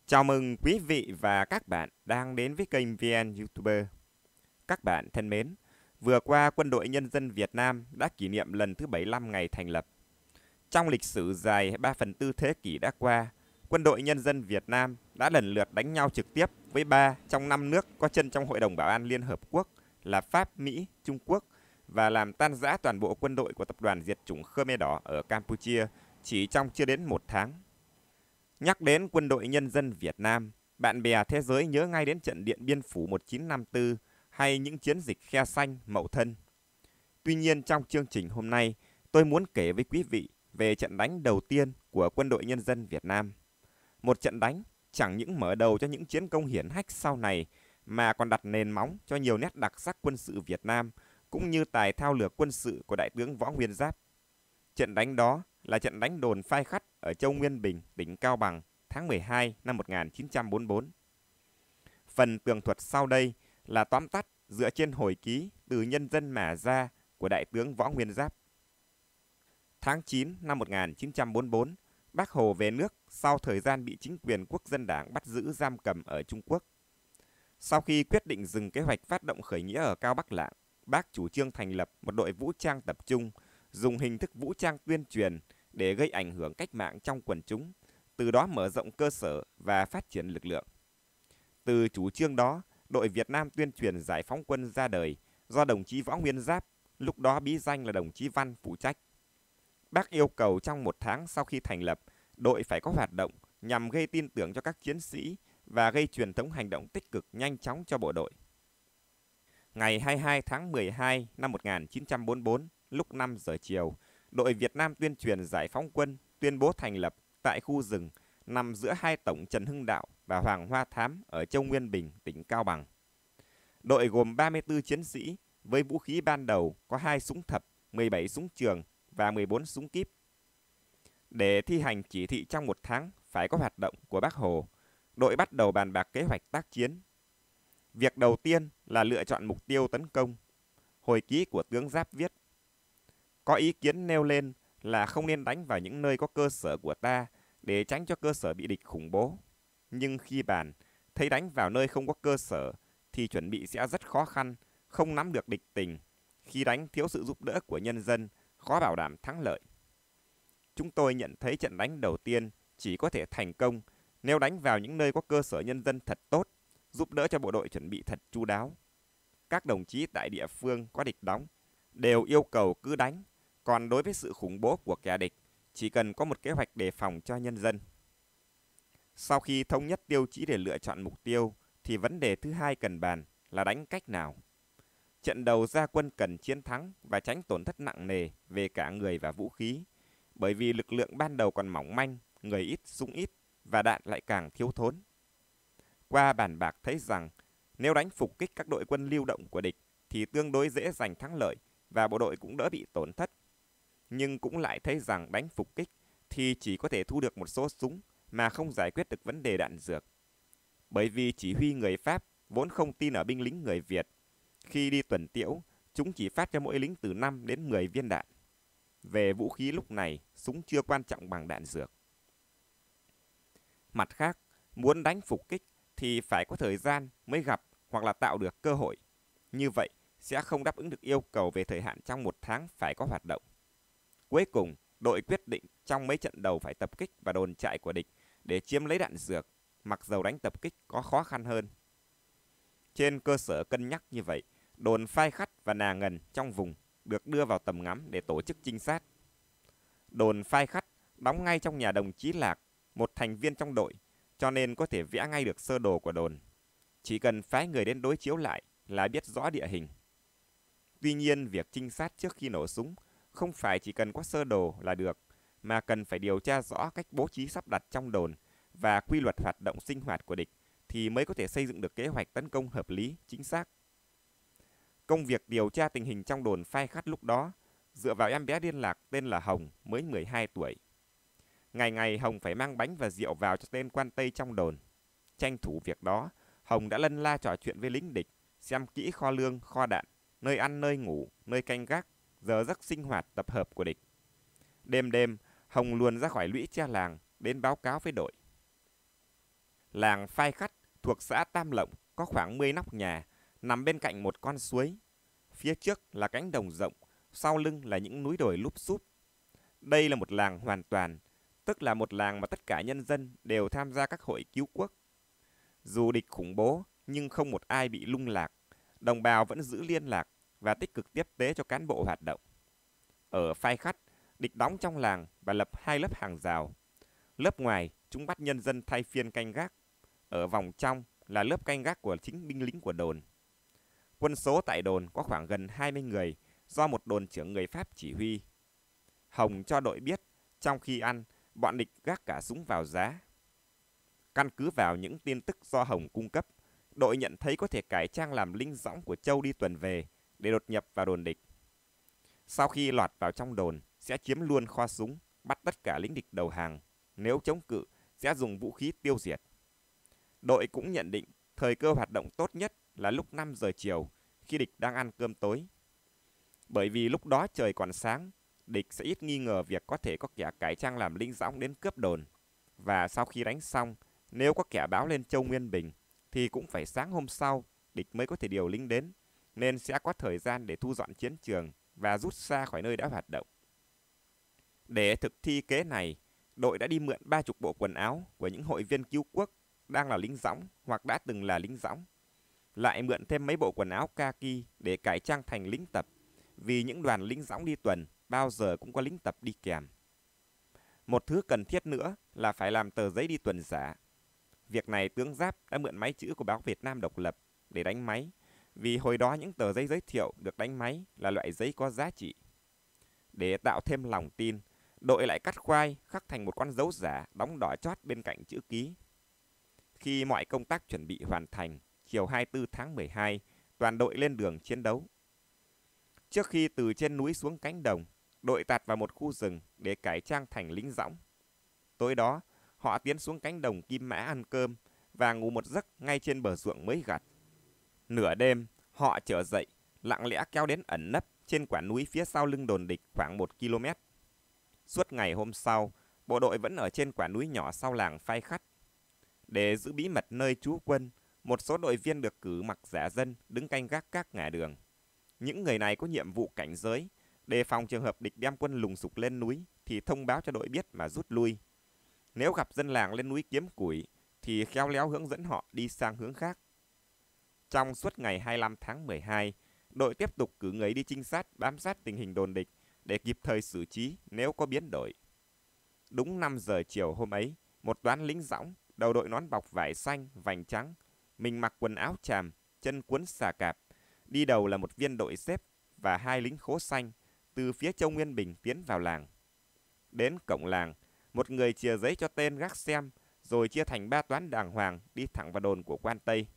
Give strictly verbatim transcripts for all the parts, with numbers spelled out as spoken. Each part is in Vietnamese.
Chào mừng quý vị và các bạn đang đến với kênh vê en YouTuber. Các bạn thân mến, vừa qua Quân đội Nhân dân Việt Nam đã kỷ niệm lần thứ bảy mươi lăm ngày thành lập. Trong lịch sử dài ba phần tư thế kỷ đã qua, Quân đội Nhân dân Việt Nam đã lần lượt đánh nhau trực tiếp với ba trong năm nước có chân trong Hội đồng Bảo an Liên Hợp Quốc là Pháp, Mỹ, Trung Quốc và làm tan rã toàn bộ quân đội của tập đoàn diệt chủng Khmer Đỏ ở Campuchia chỉ trong chưa đến một tháng. Nhắc đến Quân đội Nhân dân Việt Nam, bạn bè thế giới nhớ ngay đến trận Điện Biên Phủ một nghìn chín trăm năm mươi tư hay những chiến dịch Khe Xanh, Mậu Thân. Tuy nhiên trong chương trình hôm nay, tôi muốn kể với quý vị về trận đánh đầu tiên của Quân đội Nhân dân Việt Nam. Một trận đánh chẳng những mở đầu cho những chiến công hiển hách sau này mà còn đặt nền móng cho nhiều nét đặc sắc quân sự Việt Nam cũng như tài thao lược quân sự của Đại tướng Võ Nguyên Giáp. Trận đánh đó là trận đánh đồn Phai Khắt ở Châu Nguyên Bình, tỉnh Cao Bằng tháng mười hai năm một nghìn chín trăm bốn mươi tư. Phần tường thuật sau đây là tóm tắt dựa trên hồi ký từ Nhân dân mà ra của Đại tướng Võ Nguyên Giáp. Tháng chín năm một nghìn chín trăm bốn mươi tư, Bác Hồ về nước sau thời gian bị chính quyền Quốc dân Đảng bắt giữ giam cầm ở Trung Quốc. Sau khi quyết định dừng kế hoạch phát động khởi nghĩa ở Cao Bắc Lạng, Bác chủ trương thành lập một đội vũ trang tập trung, dùng hình thức vũ trang tuyên truyền để gây ảnh hưởng cách mạng trong quần chúng, từ đó mở rộng cơ sở và phát triển lực lượng. Từ chủ trương đó, đội Việt Nam tuyên truyền giải phóng quân ra đời do đồng chí Võ Nguyên Giáp, lúc đó bí danh là đồng chí Văn, phụ trách. Bác yêu cầu trong một tháng sau khi thành lập, đội phải có hoạt động nhằm gây tin tưởng cho các chiến sĩ và gây truyền thống hành động tích cực nhanh chóng cho bộ đội. Ngày hai mươi hai tháng mười hai năm một nghìn chín trăm bốn mươi tư, lúc năm giờ chiều, đội Việt Nam tuyên truyền giải phóng quân tuyên bố thành lập tại khu rừng nằm giữa hai tổng Trần Hưng Đạo và Hoàng Hoa Thám ở Châu Nguyên Bình, tỉnh Cao Bằng. Đội gồm ba mươi tư chiến sĩ với vũ khí ban đầu có hai súng thập, mười bảy súng trường và mười bốn súng kíp. Để thi hành chỉ thị trong một tháng phải có hoạt động của Bác Hồ, đội bắt đầu bàn bạc kế hoạch tác chiến. Việc đầu tiên là lựa chọn mục tiêu tấn công. Hồi ký của tướng Giáp viết: có ý kiến nêu lên là không nên đánh vào những nơi có cơ sở của ta để tránh cho cơ sở bị địch khủng bố. Nhưng khi bàn, thấy đánh vào nơi không có cơ sở thì chuẩn bị sẽ rất khó khăn, không nắm được địch tình. Khi đánh thiếu sự giúp đỡ của nhân dân, khó bảo đảm thắng lợi. Chúng tôi nhận thấy trận đánh đầu tiên chỉ có thể thành công nếu đánh vào những nơi có cơ sở nhân dân thật tốt, giúp đỡ cho bộ đội chuẩn bị thật chu đáo. Các đồng chí tại địa phương có địch đóng đều yêu cầu cứ đánh, còn đối với sự khủng bố của kẻ địch, chỉ cần có một kế hoạch đề phòng cho nhân dân. Sau khi thống nhất tiêu chí để lựa chọn mục tiêu, thì vấn đề thứ hai cần bàn là đánh cách nào. Trận đầu ra quân cần chiến thắng và tránh tổn thất nặng nề về cả người và vũ khí, bởi vì lực lượng ban đầu còn mỏng manh, người ít, súng ít và đạn lại càng thiếu thốn. Qua bàn bạc thấy rằng nếu đánh phục kích các đội quân lưu động của địch thì tương đối dễ giành thắng lợi và bộ đội cũng đỡ bị tổn thất. Nhưng cũng lại thấy rằng đánh phục kích thì chỉ có thể thu được một số súng mà không giải quyết được vấn đề đạn dược. Bởi vì chỉ huy người Pháp vốn không tin ở binh lính người Việt. Khi đi tuần tiễu, chúng chỉ phát cho mỗi lính từ năm đến mười viên đạn. Về vũ khí lúc này, súng chưa quan trọng bằng đạn dược. Mặt khác, muốn đánh phục kích thì phải có thời gian mới gặp hoặc là tạo được cơ hội. Như vậy sẽ không đáp ứng được yêu cầu về thời hạn trong một tháng phải có hoạt động. Cuối cùng, đội quyết định trong mấy trận đầu phải tập kích vào đồn trại của địch để chiếm lấy đạn dược, mặc dầu đánh tập kích có khó khăn hơn. Trên cơ sở cân nhắc như vậy, đồn Phai Khắt và Nà Ngần trong vùng được đưa vào tầm ngắm để tổ chức trinh sát. Đồn Phai Khắt đóng ngay trong nhà đồng chí Lạc, một thành viên trong đội, cho nên có thể vẽ ngay được sơ đồ của đồn. Chỉ cần phái người đến đối chiếu lại là biết rõ địa hình. Tuy nhiên, việc trinh sát trước khi nổ súng không phải chỉ cần có sơ đồ là được, mà cần phải điều tra rõ cách bố trí sắp đặt trong đồn và quy luật hoạt động sinh hoạt của địch thì mới có thể xây dựng được kế hoạch tấn công hợp lý, chính xác. Công việc điều tra tình hình trong đồn Phai Khắt lúc đó dựa vào em bé liên lạc tên là Hồng, mới mười hai tuổi. Ngày ngày Hồng phải mang bánh và rượu vào cho tên quan Tây trong đồn. Tranh thủ việc đó, Hồng đã lân la trò chuyện với lính địch, xem kỹ kho lương, kho đạn, nơi ăn, nơi ngủ, nơi canh gác, giờ giấc sinh hoạt tập hợp của địch. Đêm đêm, Hồng luồn ra khỏi lũy tre làng đến báo cáo với đội. Làng Phai Khắt thuộc xã Tam Lộng có khoảng mười nóc nhà, nằm bên cạnh một con suối. Phía trước là cánh đồng rộng, sau lưng là những núi đồi lúp xúp. Đây là một làng hoàn toàn, tức là một làng mà tất cả nhân dân đều tham gia các hội cứu quốc. Dù địch khủng bố, nhưng không một ai bị lung lạc. Đồng bào vẫn giữ liên lạc và tích cực tiếp tế cho cán bộ hoạt động. Ở Phai Khắt, địch đóng trong làng và lập hai lớp hàng rào. Lớp ngoài, chúng bắt nhân dân thay phiên canh gác. Ở vòng trong là lớp canh gác của chính binh lính của đồn. Quân số tại đồn có khoảng gần hai mươi người, do một đồn trưởng người Pháp chỉ huy. Hồng cho đội biết, trong khi ăn, bọn địch gác cả súng vào giá. Căn cứ vào những tin tức do Hồng cung cấp, đội nhận thấy có thể cải trang làm lính dõng của Châu đi tuần về để đột nhập vào đồn địch. Sau khi lọt vào trong đồn, sẽ chiếm luôn kho súng, bắt tất cả lính địch đầu hàng. Nếu chống cự, sẽ dùng vũ khí tiêu diệt. Đội cũng nhận định thời cơ hoạt động tốt nhất là lúc năm giờ chiều, khi địch đang ăn cơm tối. Bởi vì lúc đó trời còn sáng, địch sẽ ít nghi ngờ việc có thể có kẻ cải trang làm lính dõng đến cướp đồn. Và sau khi đánh xong, nếu có kẻ báo lên Châu Nguyên Bình, thì cũng phải sáng hôm sau, địch mới có thể điều lính đến, nên sẽ có thời gian để thu dọn chiến trường và rút xa khỏi nơi đã hoạt động. Để thực thi kế này, đội đã đi mượn ba chục bộ quần áo của những hội viên cứu quốc đang là lính dõng hoặc đã từng là lính dõng. Lại mượn thêm mấy bộ quần áo kaki để cải trang thành lính tập, vì những đoàn lính dõng đi tuần bao giờ cũng có lính tập đi kèm. Một thứ cần thiết nữa là phải làm tờ giấy đi tuần giả. Việc này tướng Giáp đã mượn máy chữ của báo Việt Nam Độc Lập để đánh máy, vì hồi đó những tờ giấy giới thiệu được đánh máy là loại giấy có giá trị. Để tạo thêm lòng tin, đội lại cắt khoai khắc thành một con dấu giả đóng đỏ chót bên cạnh chữ ký. Khi mọi công tác chuẩn bị hoàn thành, chiều hai mươi tư tháng mười hai, toàn đội lên đường chiến đấu. Trước khi từ trên núi xuống cánh đồng, đội tạt vào một khu rừng để cải trang thành lính dõng. Tối đó, họ tiến xuống cánh đồng Kim Mã ăn cơm và ngủ một giấc ngay trên bờ ruộng mới gặt. Nửa đêm, họ trở dậy, lặng lẽ kéo đến ẩn nấp trên quả núi phía sau lưng đồn địch khoảng một ki lô mét. Suốt ngày hôm sau, bộ đội vẫn ở trên quả núi nhỏ sau làng Phai Khắt. Để giữ bí mật nơi trú quân, một số đội viên được cử mặc giả dân đứng canh gác các ngã đường. Những người này có nhiệm vụ cảnh giới, đề phòng trường hợp địch đem quân lùng sục lên núi thì thông báo cho đội biết mà rút lui. Nếu gặp dân làng lên núi kiếm củi thì khéo léo hướng dẫn họ đi sang hướng khác. Trong suốt ngày hai mươi lăm tháng mười hai, đội tiếp tục cử người đi trinh sát bám sát tình hình đồn địch để kịp thời xử trí nếu có biến đổi. Đúng năm giờ chiều hôm ấy, một toán lính dõng, đầu đội nón bọc vải xanh, vành trắng, mình mặc quần áo tràm, chân cuốn xà cạp, đi đầu là một viên đội xếp và hai lính khố xanh từ phía Châu Nguyên Bình tiến vào làng. Đến cổng làng, một người chìa giấy cho tên gác xem, rồi chia thành ba toán đàng hoàng đi thẳng vào đồn của quan Tây.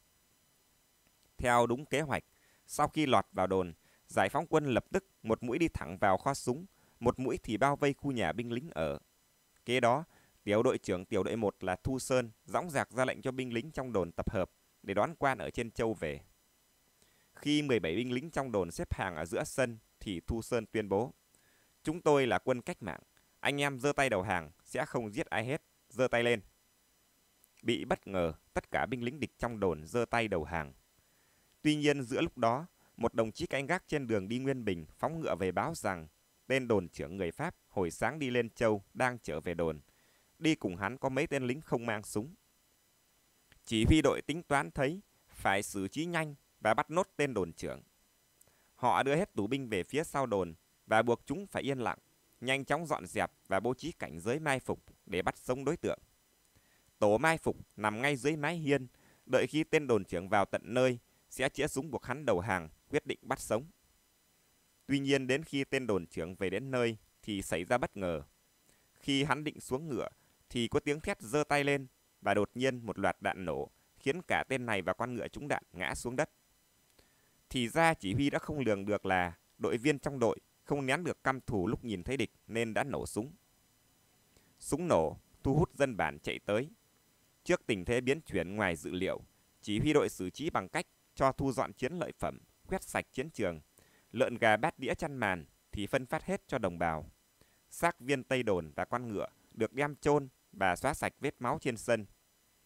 Theo đúng kế hoạch, sau khi lọt vào đồn, giải phóng quân lập tức một mũi đi thẳng vào kho súng, một mũi thì bao vây khu nhà binh lính ở. Kế đó, tiểu đội trưởng tiểu đội một là Thu Sơn dõng dạc ra lệnh cho binh lính trong đồn tập hợp để đón quan ở trên Châu về. Khi mười bảy binh lính trong đồn xếp hàng ở giữa sân thì Thu Sơn tuyên bố: "Chúng tôi là quân cách mạng, anh em giơ tay đầu hàng, sẽ không giết ai hết, giơ tay lên." Bị bất ngờ, tất cả binh lính địch trong đồn giơ tay đầu hàng. Tuy nhiên giữa lúc đó, một đồng chí canh gác trên đường đi Nguyên Bình phóng ngựa về báo rằng tên đồn trưởng người Pháp hồi sáng đi lên Châu đang trở về đồn. Đi cùng hắn có mấy tên lính không mang súng. Chỉ huy đội tính toán thấy phải xử trí nhanh và bắt nốt tên đồn trưởng. Họ đưa hết tù binh về phía sau đồn và buộc chúng phải yên lặng, nhanh chóng dọn dẹp và bố trí cảnh giới mai phục để bắt sống đối tượng. Tổ mai phục nằm ngay dưới mái hiên, đợi khi tên đồn trưởng vào tận nơi sẽ chĩa súng buộc hắn đầu hàng, quyết định bắt sống. Tuy nhiên đến khi tên đồn trưởng về đến nơi thì xảy ra bất ngờ. Khi hắn định xuống ngựa thì có tiếng thét giơ tay lên và đột nhiên một loạt đạn nổ, khiến cả tên này và con ngựa trúng đạn ngã xuống đất. Thì ra chỉ huy đã không lường được là đội viên trong đội không nén được căm thù lúc nhìn thấy địch nên đã nổ súng. Súng nổ thu hút dân bản chạy tới. Trước tình thế biến chuyển ngoài dự liệu, chỉ huy đội xử trí bằng cách cho thu dọn chiến lợi phẩm, quét sạch chiến trường. Lợn gà bát đĩa chăn màn thì phân phát hết cho đồng bào. Xác viên Tây Đồn và con ngựa được đem chôn và xóa sạch vết máu trên sân.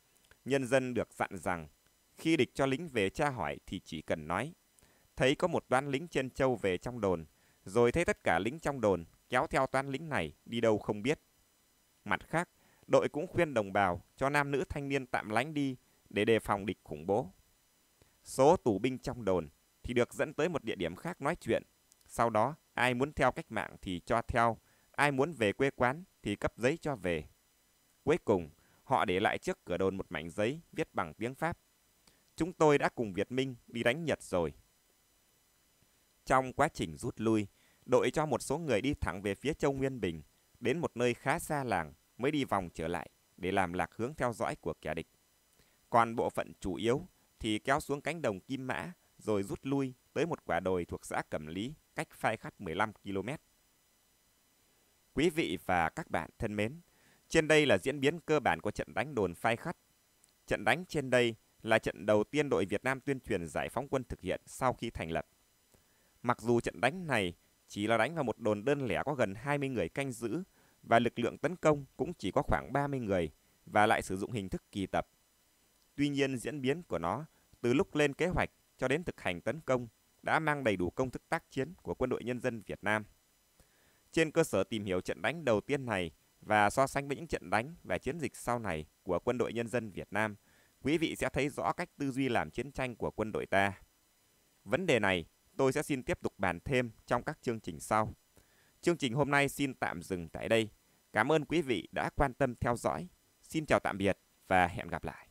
Nhân dân được dặn rằng, khi địch cho lính về tra hỏi thì chỉ cần nói: thấy có một toán lính trên châu về trong đồn, rồi thấy tất cả lính trong đồn kéo theo toán lính này đi đâu không biết. Mặt khác, đội cũng khuyên đồng bào cho nam nữ thanh niên tạm lánh đi để đề phòng địch khủng bố. Số tù binh trong đồn thì được dẫn tới một địa điểm khác nói chuyện. Sau đó, ai muốn theo cách mạng thì cho theo, ai muốn về quê quán thì cấp giấy cho về. Cuối cùng, họ để lại trước cửa đồn một mảnh giấy viết bằng tiếng Pháp: chúng tôi đã cùng Việt Minh đi đánh Nhật rồi. Trong quá trình rút lui, đội cho một số người đi thẳng về phía châu Nguyên Bình, đến một nơi khá xa làng mới đi vòng trở lại để làm lạc hướng theo dõi của kẻ địch. Còn bộ phận chủ yếu thì kéo xuống cánh đồng Kim Mã rồi rút lui tới một quả đồi thuộc xã Cẩm Lý, cách Phai Khắt mười lăm ki lô mét. Quý vị và các bạn thân mến, trên đây là diễn biến cơ bản của trận đánh đồn Phai Khắt. Trận đánh trên đây là trận đầu tiên đội Việt Nam tuyên truyền giải phóng quân thực hiện sau khi thành lập. Mặc dù trận đánh này chỉ là đánh vào một đồn đơn lẻ có gần hai mươi người canh giữ và lực lượng tấn công cũng chỉ có khoảng ba mươi người và lại sử dụng hình thức kỳ tập. Tuy nhiên diễn biến của nó từ lúc lên kế hoạch cho đến thực hành tấn công đã mang đầy đủ công thức tác chiến của Quân đội Nhân dân Việt Nam. Trên cơ sở tìm hiểu trận đánh đầu tiên này và so sánh với những trận đánh và chiến dịch sau này của Quân đội Nhân dân Việt Nam, quý vị sẽ thấy rõ cách tư duy làm chiến tranh của quân đội ta. Vấn đề này tôi sẽ xin tiếp tục bàn thêm trong các chương trình sau. Chương trình hôm nay xin tạm dừng tại đây. Cảm ơn quý vị đã quan tâm theo dõi. Xin chào tạm biệt và hẹn gặp lại.